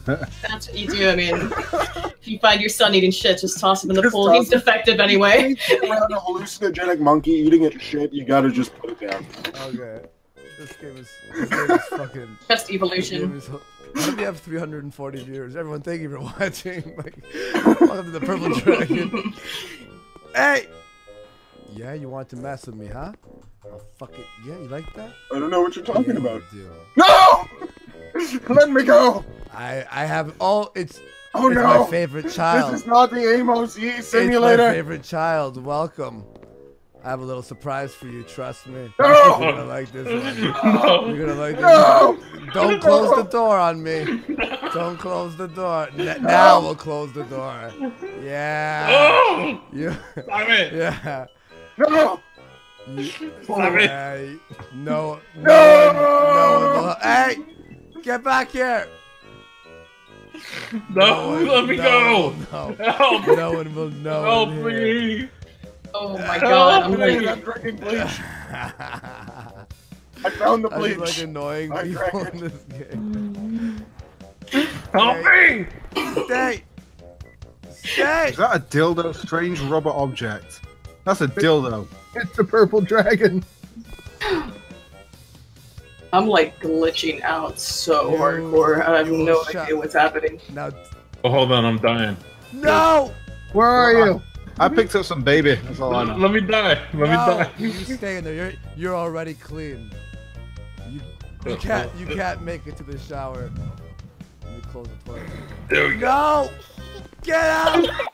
That's what you do. I mean, if you find your son eating shit, just toss him in the pool. He's defective anyway. Around a hallucinogenic monkey eating its shit, you gotta just put it down. Okay. This game is fucking... Just evolution. Why do we have 340 viewers? Everyone, thank you for watching. Like, welcome to the Purple Dragon. Hey! Yeah, you want to mess with me, huh? Oh, fuck it. Yeah, you like that? I don't know what you're talking about. Do. No! Let me go! I have all... It's no! My favorite child. This is not the Amos Yee simulator. It's my favorite child. Welcome. I have a little surprise for you, trust me. No! You're gonna like this one. No! You're gonna like this No! one. Don't close the door on me. Don't close the door. Now we'll close the door. Yeah. Oh! You... Stop it! Yeah. No! Stop it! No one will... Hey! Get back here! No, let me go! No. Help! No one will know. Help me! Oh my god, I'm I'm like... drinking bleach. I found the I bleach. just like annoying people in this game. Help me! Stay! Stay! Is that a dildo? Strange rubber object. That's a dildo. It's the purple dragon. I'm like glitching out so hardcore. I have no idea what's happening. Now... Oh, hold on, I'm dying. No! Where are you? I picked up some baby. That's all I know. Let me die. Let me die. You stay in there. You're already clean. You can't make it to the shower. Let me close the toilet. There we go. No! Get out!